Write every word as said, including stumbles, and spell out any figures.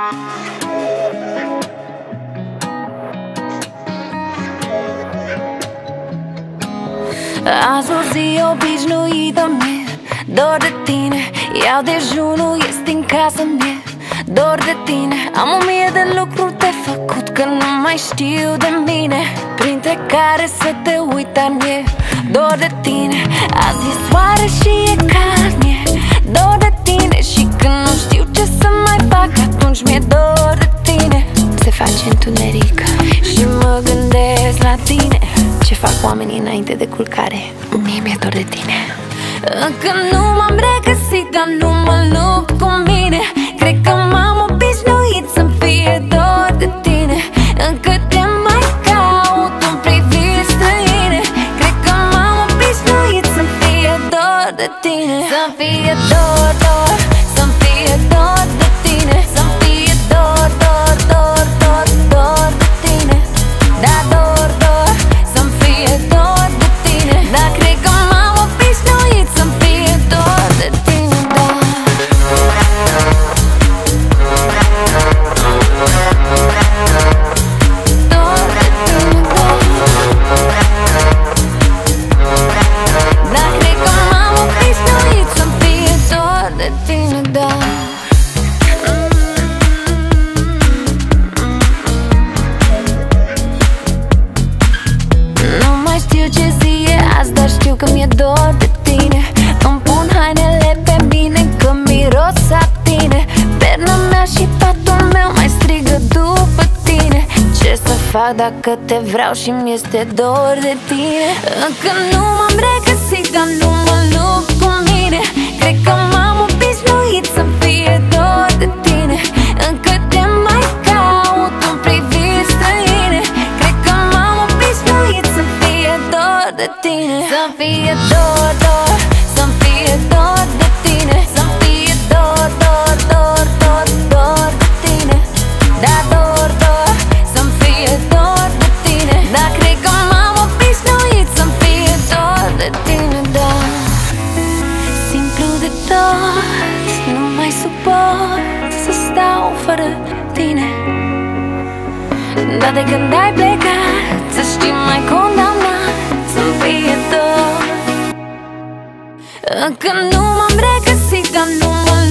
Azi o zi obișnuită mie, dor de tine. Iau dejunul, ies din casă mie, dor de tine. Am o mie de lucruri de făcut, că nu mai știu de mine, printre care să te uit în mie. Dor de tine, azi e soare și e cald mie, dor de tine. Și când nu știu ce să mai fac, atunci mi-e dor de tine. Se face întuneric și mă gândesc la tine, ce fac oamenii înainte de culcare, mie mi-e dor de tine. Încă nu m-am regăsit, dar nu mă lupt cu mine. Cred că m-am obișnuit să-mi fie dor de tine. Încă te mai caut în priviri străine. Cred că m-am obișnuit să-mi fie dor de tine. Să-mi fie dor, dor, să-mi fie dor de tine. Să-mi fie dor, dor, dor, dor, dor de tine. Da, dor, dor, să-mi fie dor de tine. Da, cred că m-am obișnuit să-mi fie dor de tine, da. Dor de tine, da. Da, cred că m-am obișnuit să-mi fie dor de tine, da. Nu mai știu ce zi e azi, dar știu că mi-e dor de tine. Îmi pun hainele pe mine, că miros saptine. Perna mea și patul meu mai strigă după tine. Ce să fac dacă te vreau și mi-este dor de tine? Încă nu m-am regăsit, dar nu mă lupt cu mine. Cred că m-am obișnuit să-mi fie dor de tine. Încă te mai caut în priviri străine. Cred că m-am obișnuit să-mi fie dor de tine. Să-mi fie dor, dor, să-mi fie dor de tine. Să-mi fie dor, dor, dor, dor, dor de tine. Da, dor, dor, să-mi fie dor de tine. Da, cred că m-am obișnuit să-mi fie dor de tine, da. Simplu de tot, nu mai suport să stau fără tine. Dar de când ai plecat, să știi, mai condamnat să-mi fie dor. Încă nu m-am regăsit, dar nu mă